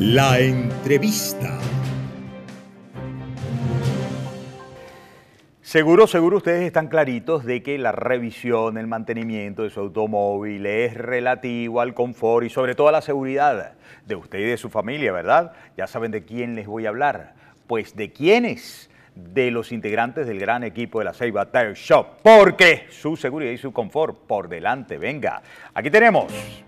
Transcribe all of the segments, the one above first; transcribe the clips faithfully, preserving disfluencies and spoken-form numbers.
La entrevista. Seguro, seguro ustedes están claritos de que la revisión, el mantenimiento de su automóvil es relativo al confort y sobre todo a la seguridad de usted y de su familia, ¿verdad? Ya saben de quién les voy a hablar. Pues de quiénes, de los integrantes del gran equipo de la Ceiba Tire Shop, porque su seguridad y su confort por delante. Venga, aquí tenemos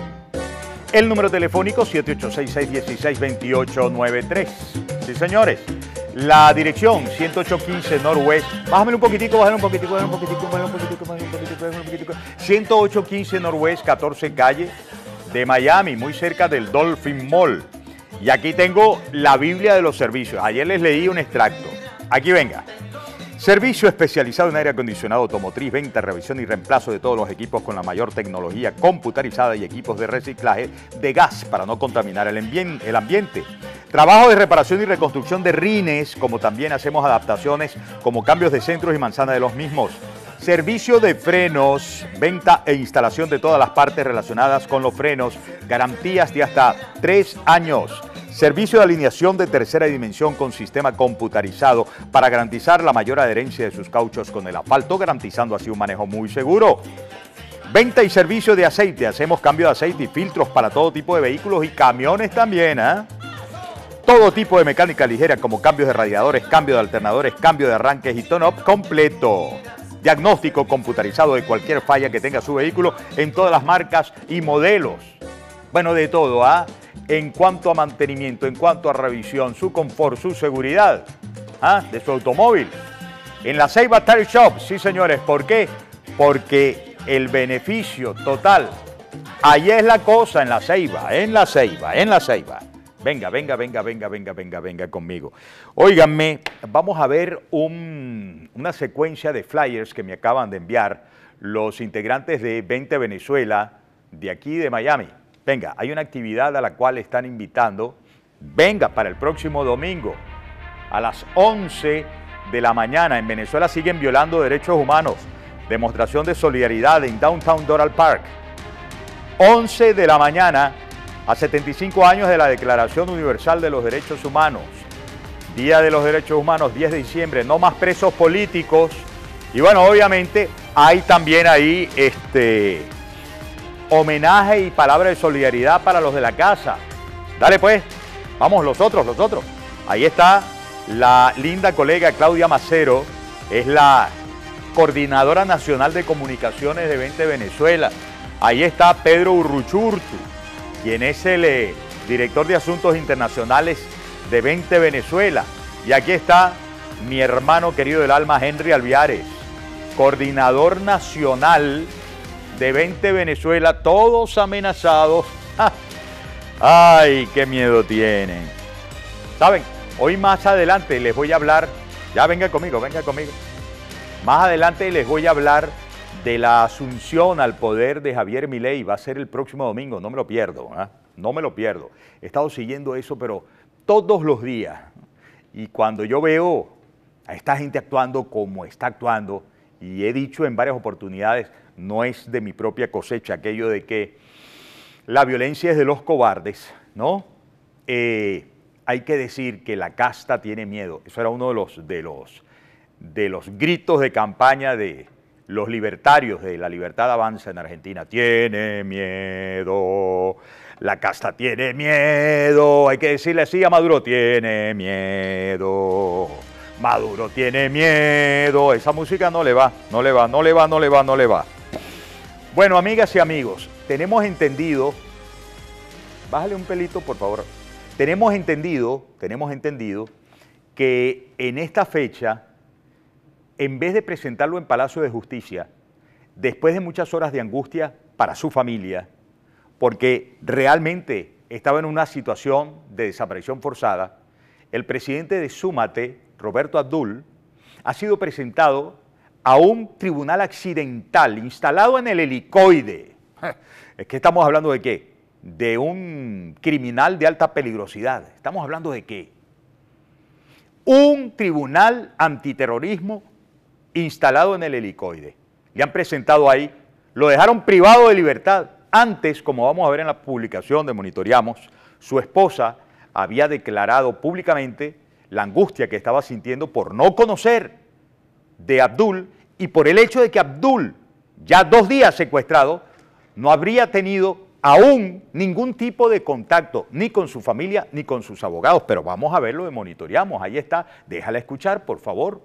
el número telefónico siete ocho seis, seis uno seis, dos ocho nueve tres. Sí, señores. La dirección ciento ocho quince Northwest. Bájame un poquitico, bájame un poquitico, bájame un poquitico, bájame un poquitico, bájame un poquitico, bájame un poquitico. ciento ocho quince Northwest, catorce calle de Miami, muy cerca del Dolphin Mall. Y aquí tengo la Biblia de los servicios. Ayer les leí un extracto. Aquí venga. Servicio especializado en aire acondicionado automotriz, venta, revisión y reemplazo de todos los equipos con la mayor tecnología computarizada y equipos de reciclaje de gas para no contaminar el ambiente. Trabajo de reparación y reconstrucción de rines, como también hacemos adaptaciones como cambios de centros y manzana de los mismos. Servicio de frenos, venta e instalación de todas las partes relacionadas con los frenos, garantías de hasta tres años. Servicio de alineación de tercera dimensión con sistema computarizado para garantizar la mayor adherencia de sus cauchos con el asfalto, garantizando así un manejo muy seguro. Venta y servicio de aceite. Hacemos cambio de aceite y filtros para todo tipo de vehículos y camiones también, ¿eh? Todo tipo de mecánica ligera como cambios de radiadores, cambio de alternadores, cambio de arranques y tone-up completo. Diagnóstico computarizado de cualquier falla que tenga su vehículo en todas las marcas y modelos. Bueno, de todo, ¿ah? ¿eh? En cuanto a mantenimiento, en cuanto a revisión, su confort, su seguridad, ¿ah? De su automóvil. En la Ceiba Tire Shop, sí señores, ¿por qué? Porque el beneficio total, ahí es la cosa en la Ceiba, en la Ceiba, en la Ceiba. Venga, venga, venga, venga, venga, venga, venga conmigo. Óiganme, vamos a ver un, una secuencia de flyers que me acaban de enviar los integrantes de Vente Venezuela de aquí de Miami. Venga, hay una actividad a la cual están invitando. Venga, para el próximo domingo a las once de la mañana. En Venezuela siguen violando derechos humanos. Demostración de solidaridad en Downtown Doral Park. once de la mañana a setenta y cinco años de la Declaración Universal de los Derechos Humanos. Día de los Derechos Humanos, diez de diciembre. No más presos políticos. Y bueno, obviamente hay también ahí este... homenaje y palabra de solidaridad para los de la casa. Dale pues, vamos los otros, los otros. Ahí está la linda colega Claudia Macero, es la coordinadora nacional de comunicaciones de Vente Venezuela. Ahí está Pedro Urruchurtu, quien es el eh, director de asuntos internacionales de Vente Venezuela. Y aquí está mi hermano querido del alma, Henry Alviares, coordinador nacional de Vente Venezuela, todos amenazados. ¡Ja! ¡Ay, qué miedo tienen! ¿Saben? Hoy más adelante les voy a hablar, ya venga conmigo, venga conmigo. Más adelante les voy a hablar de la asunción al poder de Javier Milei. Va a ser el próximo domingo, no me lo pierdo, ¿eh? No me lo pierdo. He estado siguiendo eso, pero todos los días. Y cuando yo veo a esta gente actuando como está actuando, y he dicho en varias oportunidades, no es de mi propia cosecha, aquello de que la violencia es de los cobardes, ¿no? Eh, hay que decir que la casta tiene miedo. Eso era uno de los, de, los, de los gritos de campaña de los libertarios de La Libertad Avanza en Argentina. Tiene miedo, la casta tiene miedo. Hay que decirle así a Maduro, tiene miedo. Maduro tiene miedo. Esa música no le va, no le va, no le va, no le va, no le va. Bueno, amigas y amigos, tenemos entendido, bájale un pelito por favor, tenemos entendido, tenemos entendido que en esta fecha, en vez de presentarlo en Palacio de Justicia, después de muchas horas de angustia para su familia, porque realmente estaba en una situación de desaparición forzada, el presidente de Súmate, Roberto Abdul, ha sido presentado a un tribunal accidental instalado en el helicoide. Es que estamos hablando de qué? De un criminal de alta peligrosidad. ¿Estamos hablando de qué? Un tribunal antiterrorismo instalado en el helicoide. Le han presentado ahí, lo dejaron privado de libertad. Antes, como vamos a ver en la publicación de Monitoreamos, su esposa había declarado públicamente la angustia que estaba sintiendo por no conocer de Abdul y por el hecho de que Abdul, ya dos días secuestrado, no habría tenido aún ningún tipo de contacto ni con su familia ni con sus abogados. Pero vamos a verlo y monitoreamos. Ahí está. Déjala escuchar, por favor.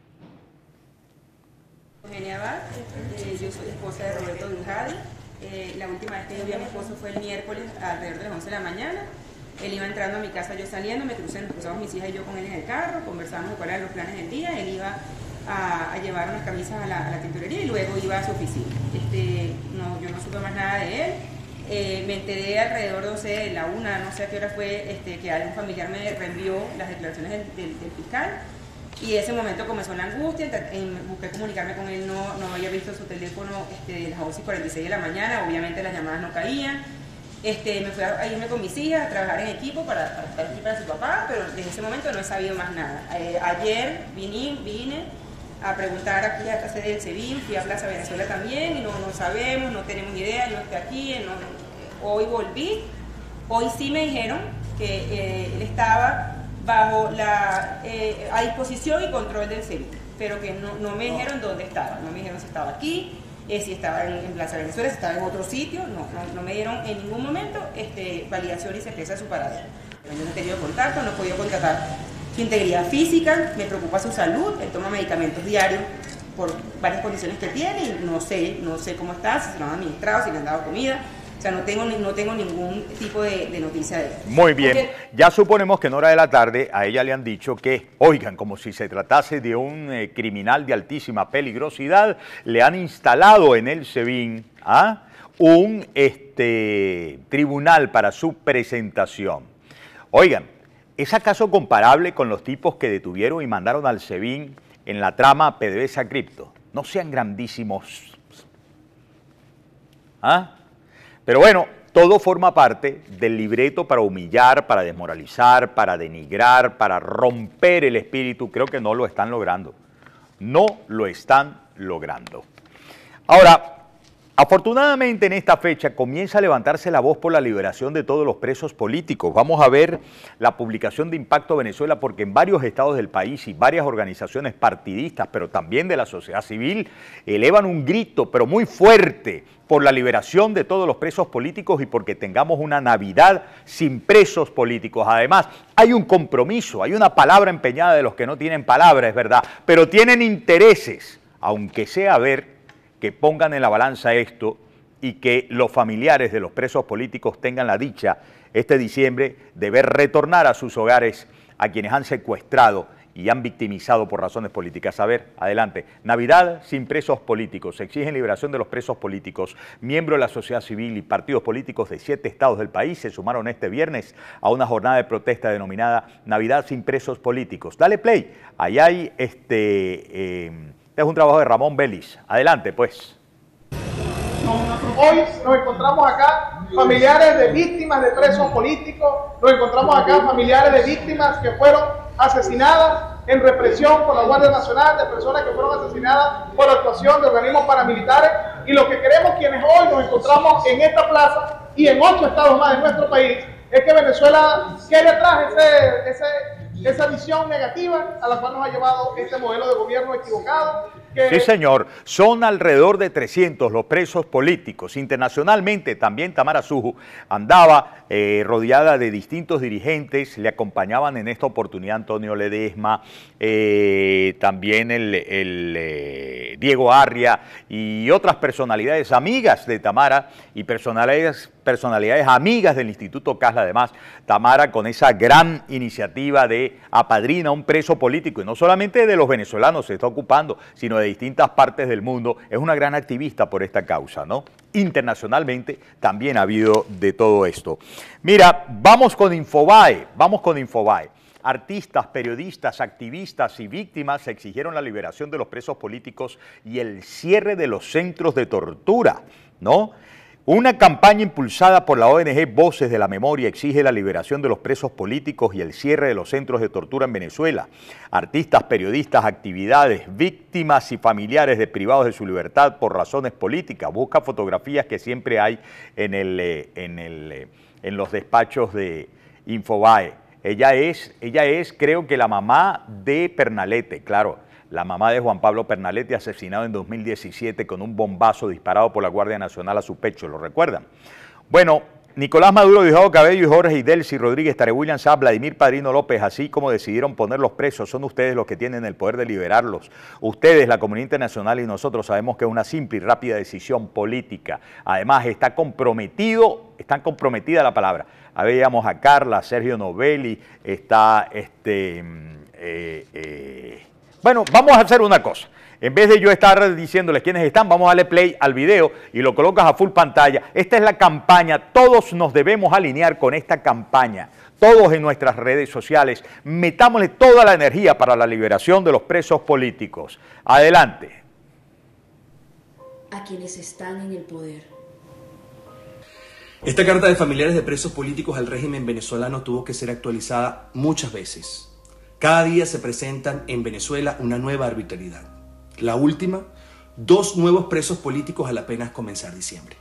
Eugenia Abad, eh, yo soy esposa de Roberto Dujadi. Eh, la última vez que yo vi a mi esposo fue el miércoles alrededor de las once de la mañana. Él iba entrando a mi casa, yo saliendo, me crucé, nos cruzamos mis hijas y yo con él en el carro, conversamos de cuáles eran los planes del día. Él iba a, a llevar unas camisas a la, a la tintorería y luego iba a su oficina. Este, no, yo no supe más nada de él. Eh, me enteré alrededor, no sé, de la una, no sé a qué hora fue, este, que algún familiar me reenvió las declaraciones del, del, del fiscal. Y ese momento comenzó la angustia, busqué comunicarme con él, no, no había visto su teléfono este, de las once y cuarenta y seis de la mañana, obviamente las llamadas no caían. Este, me fui a, a irme con mis hijas a trabajar en equipo para, para estar aquí para su papá, pero desde ese momento no he sabido más nada. Eh, ayer vine, vine a preguntar aquí a la sede del SEBIN, fui a Plaza Venezuela también, y no, no sabemos, no tenemos idea, yo estoy aquí, no, no, hoy volví, hoy sí me dijeron que eh, él estaba bajo la eh, a disposición y control del SEBIN, pero que no, no me dijeron dónde estaba, no me dijeron si estaba aquí, eh, si estaba en, en Plaza Venezuela, si estaba en otro sitio, no, no, no me dieron en ningún momento este, validación y certeza de su paradero. Yo no he tenido contacto, no he podido contratar su integridad física, me preocupa su salud, él toma medicamentos diarios por varias condiciones que tiene y no sé, no sé cómo está, si se lo han administrado, si le han dado comida. O sea, no tengo, no tengo ningún tipo de, de noticia de él. Muy bien. Porque ya suponemos que en hora de la tarde a ella le han dicho que, oigan, como si se tratase de un eh, criminal de altísima peligrosidad, le han instalado en el SEBIN ¿ah? un este, tribunal para su presentación. Oigan, ¿es acaso comparable con los tipos que detuvieron y mandaron al SEBIN en la trama PDVSA Cripto? No sean grandísimos. ¿Ah? Pero bueno, todo forma parte del libreto para humillar, para desmoralizar, para denigrar, para romper el espíritu. Creo que no lo están logrando. No lo están logrando. Ahora, afortunadamente en esta fecha comienza a levantarse la voz por la liberación de todos los presos políticos. Vamos a ver la publicación de Impacto Venezuela porque en varios estados del país y varias organizaciones partidistas, pero también de la sociedad civil, elevan un grito, pero muy fuerte, por la liberación de todos los presos políticos y porque tengamos una Navidad sin presos políticos. Además, hay un compromiso, hay una palabra empeñada de los que no tienen palabra, es verdad, pero tienen intereses, aunque sea ver que pongan en la balanza esto y que los familiares de los presos políticos tengan la dicha este diciembre de ver retornar a sus hogares a quienes han secuestrado y han victimizado por razones políticas. A ver, adelante. Navidad sin presos políticos. Se exigen liberación de los presos políticos. Miembros de la sociedad civil y partidos políticos de siete estados del país se sumaron este viernes a una jornada de protesta denominada Navidad sin presos políticos. Dale play. Ahí hay este... Eh, Este es un trabajo de Ramón Vélez. Adelante, pues. Hoy nos encontramos acá familiares de víctimas de presos políticos, nos encontramos acá familiares de víctimas que fueron asesinadas en represión por la Guardia Nacional, de personas que fueron asesinadas por actuación de organismos paramilitares, y lo que queremos quienes hoy nos encontramos en esta plaza y en ocho estados más de nuestro país es que Venezuela quede atrás ese, ese, esa visión negativa a la cual nos ha llevado este modelo de gobierno equivocado. Que... Sí, señor. Son alrededor de trescientos los presos políticos. Internacionalmente también Tamara Suju andaba eh, rodeada de distintos dirigentes. Le acompañaban en esta oportunidad Antonio Ledesma, eh, también el, el eh, Diego Arria y otras personalidades amigas de Tamara y personalidades, personalidades amigas del Instituto Casla. Además, Tamara con esa gran iniciativa de apadrina a un preso político, y no solamente de los venezolanos se está ocupando, sino de distintas partes del mundo. Es una gran activista por esta causa, ¿no? Internacionalmente también ha habido de todo esto. Mira, vamos con Infobae, vamos con Infobae. Artistas, periodistas, activistas y víctimas exigieron la liberación de los presos políticos y el cierre de los centros de tortura, ¿no? Una campaña impulsada por la O N G Voces de la Memoria exige la liberación de los presos políticos y el cierre de los centros de tortura en Venezuela. Artistas, periodistas, actividades, víctimas y familiares de privados de su libertad por razones políticas. Busca fotografías que siempre hay en, el, en, el, en los despachos de Infobae. Ella es, ella es, creo que la mamá de Pernalete, claro, la mamá de Juan Pablo Pernalete, asesinado en dos mil diecisiete con un bombazo disparado por la Guardia Nacional a su pecho, ¿lo recuerdan? Bueno, Nicolás Maduro, Diosdado Cabello y Jorge Idelsi Rodríguez, Tare William Saab, Vladimir Padrino López, así como decidieron ponerlos presos, son ustedes los que tienen el poder de liberarlos. Ustedes, la comunidad internacional y nosotros sabemos que es una simple y rápida decisión política. Además, está comprometido, están comprometida la palabra. A ver, veíamos a Carla, a Sergio Novelli, está este... Eh, eh, bueno, vamos a hacer una cosa. En vez de yo estar diciéndoles quiénes están, vamos a darle play al video y lo colocas a full pantalla. Esta es la campaña, todos nos debemos alinear con esta campaña. Todos en nuestras redes sociales, metámosle toda la energía para la liberación de los presos políticos. Adelante. A quienes están en el poder. Esta carta de familiares de presos políticos al régimen venezolano tuvo que ser actualizada muchas veces. Cada día se presentan en Venezuela una nueva arbitrariedad. La última, dos nuevos presos políticos al apenas comenzar diciembre.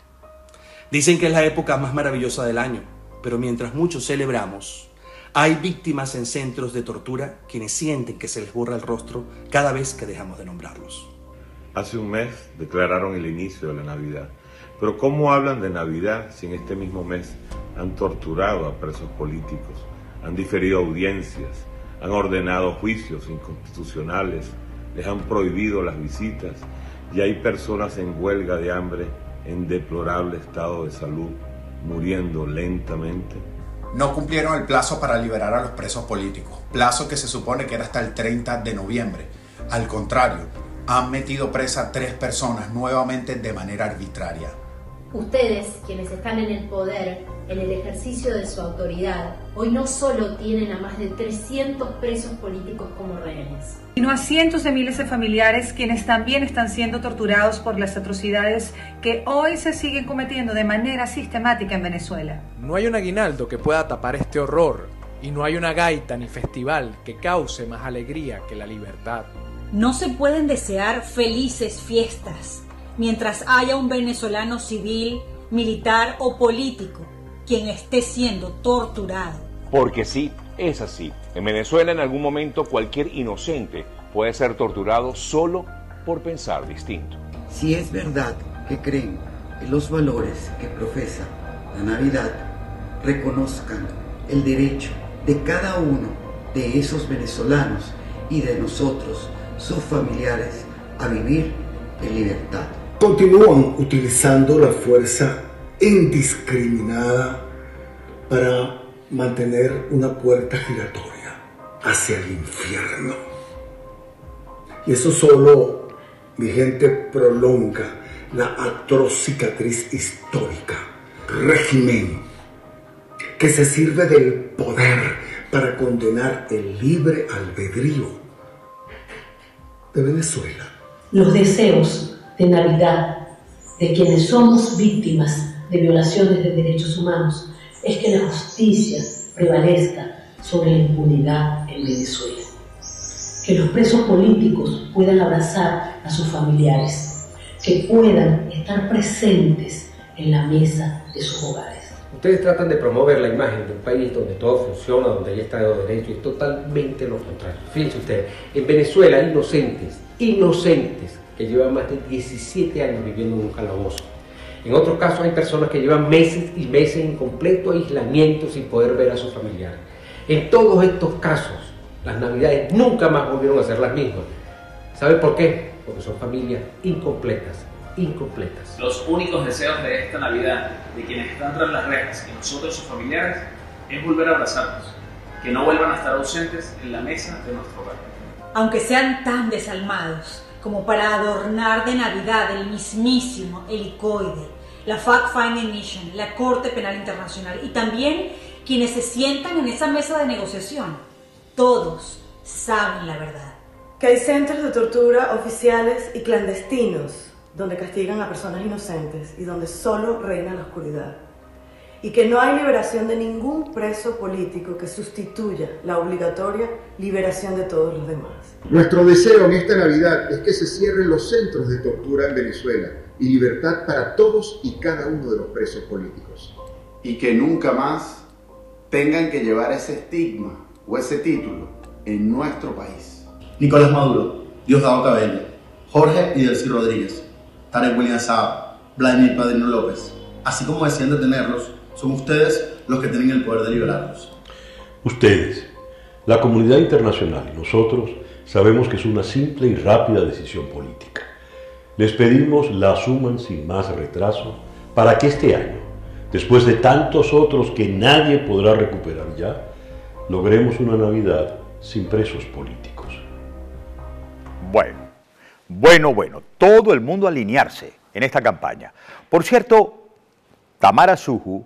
Dicen que es la época más maravillosa del año, pero mientras muchos celebramos, hay víctimas en centros de tortura quienes sienten que se les borra el rostro cada vez que dejamos de nombrarlos. Hace un mes declararon el inicio de la Navidad, pero ¿cómo hablan de Navidad si en este mismo mes han torturado a presos políticos, han diferido audiencias, han ordenado juicios inconstitucionales, les han prohibido las visitas y hay personas en huelga de hambre en deplorable estado de salud, muriendo lentamente? No cumplieron el plazo para liberar a los presos políticos, plazo que se supone que era hasta el treinta de noviembre. Al contrario, han metido presa a tres personas nuevamente de manera arbitraria. Ustedes, quienes están en el poder, en el ejercicio de su autoridad, hoy no solo tienen a más de trescientos presos políticos como rehenes, sino a cientos de miles de familiares quienes también están siendo torturados por las atrocidades que hoy se siguen cometiendo de manera sistemática en Venezuela. No hay un aguinaldo que pueda tapar este horror y no hay una gaita ni festival que cause más alegría que la libertad. No se pueden desear felices fiestas mientras haya un venezolano civil, militar o político quien esté siendo torturado. Porque sí, es así. En Venezuela en algún momento cualquier inocente puede ser torturado solo por pensar distinto. Si es verdad que creen en los valores que profesa la Navidad, reconozcan el derecho de cada uno de esos venezolanos y de nosotros, sus familiares, a vivir en libertad. Continúan utilizando la fuerza indiscriminada para mantener una puerta giratoria hacia el infierno. Y eso solo, mi gente, prolonga la atroz cicatriz histórica, régimen que se sirve del poder para condenar el libre albedrío de Venezuela. Los deseos de Navidad de quienes somos víctimas de violaciones de derechos humanos es que la justicia prevalezca sobre la impunidad en Venezuela. Que los presos políticos puedan abrazar a sus familiares, que puedan estar presentes en la mesa de sus hogares. Ustedes tratan de promover la imagen de un país donde todo funciona, donde hay Estado de Derecho, y es totalmente lo contrario. Fíjense ustedes, en Venezuela hay inocentes, inocentes, que llevan más de diecisiete años viviendo en un calabozo. En otros casos hay personas que llevan meses y meses en completo aislamiento sin poder ver a sus familiares. En todos estos casos, las Navidades nunca más volvieron a ser las mismas. ¿Sabe por qué? Porque son familias incompletas, incompletas. Los únicos deseos de esta Navidad, de quienes están tras las rejas y nosotros sus familiares, es volver a abrazarnos, que no vuelvan a estar ausentes en la mesa de nuestro hogar. Aunque sean tan desalmados como para adornar de Navidad el mismísimo helicoide, la Fact-Finding Mission, la Corte Penal Internacional y también quienes se sientan en esa mesa de negociación, todos saben la verdad. Que hay centros de tortura oficiales y clandestinos donde castigan a personas inocentes y donde solo reina la oscuridad. Y que no hay liberación de ningún preso político que sustituya la obligatoria liberación de todos los demás. Nuestro deseo en esta Navidad es que se cierren los centros de tortura en Venezuela y libertad para todos y cada uno de los presos políticos. Y que nunca más tengan que llevar ese estigma o ese título en nuestro país. Nicolás Maduro, Diosdado Cabello, Jorge y Delcy Rodríguez, Tarek William Saab, Vladimir Padrino López, así como decían detenerlos, son ustedes los que tienen el poder de liberarlos. Ustedes, la comunidad internacional y nosotros sabemos que es una simple y rápida decisión política. Les pedimos la asuman sin más retraso para que este año, después de tantos otros que nadie podrá recuperar ya, logremos una Navidad sin presos políticos. Bueno, bueno, bueno, todo el mundo alinearse en esta campaña. Por cierto, Tamara Suju,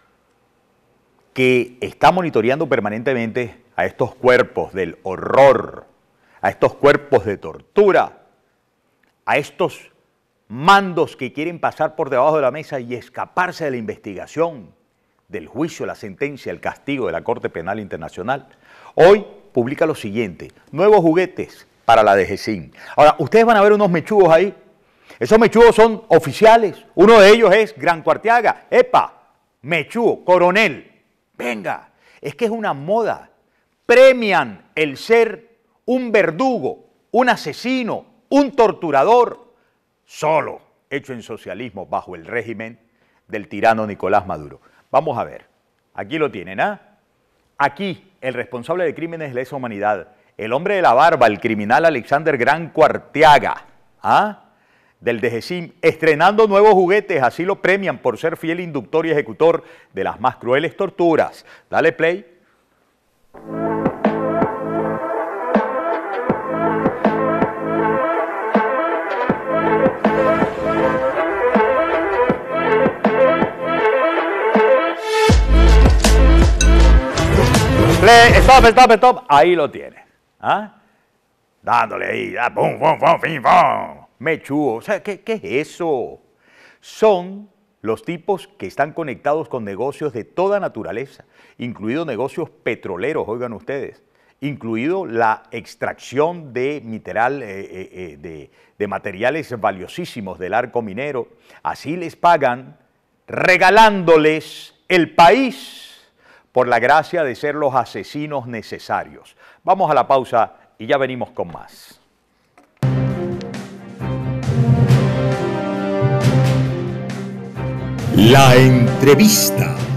que está monitoreando permanentemente a estos cuerpos del horror, a estos cuerpos de tortura, a estos mandos que quieren pasar por debajo de la mesa y escaparse de la investigación, del juicio, la sentencia, el castigo de la Corte Penal Internacional. Hoy publica lo siguiente: nuevos juguetes para la D G C I N. Ahora, ustedes van a ver unos mechugos ahí. Esos mechugos son oficiales. Uno de ellos es Gran Cuartiaga. ¡Epa! Mechugo, coronel. Venga, es que es una moda. Premian el ser un verdugo, un asesino, un torturador, solo hecho en socialismo bajo el régimen del tirano Nicolás Maduro. Vamos a ver, aquí lo tienen, ¿ah? Aquí, el responsable de crímenes de lesa humanidad, el hombre de la barba, el criminal Alexander Gran Cuartiaga, ¿ah? Del D G C I M, estrenando nuevos juguetes, así lo premian por ser fiel inductor y ejecutor de las más crueles torturas. Dale play. Play, stop, stop, stop. Ahí lo tiene. ¿Ah? Dándole ahí. Ah, pum, pum, pum, pim, pum. Mechugo. O sea, ¿qué, ¿qué es eso? Son los tipos que están conectados con negocios de toda naturaleza, incluidos negocios petroleros, oigan ustedes, incluido la extracción de, mineral, eh, eh, de, de materiales valiosísimos del arco minero. Así les pagan, regalándoles el país por la gracia de ser los asesinos necesarios. Vamos a la pausa y ya venimos con más. La entrevista.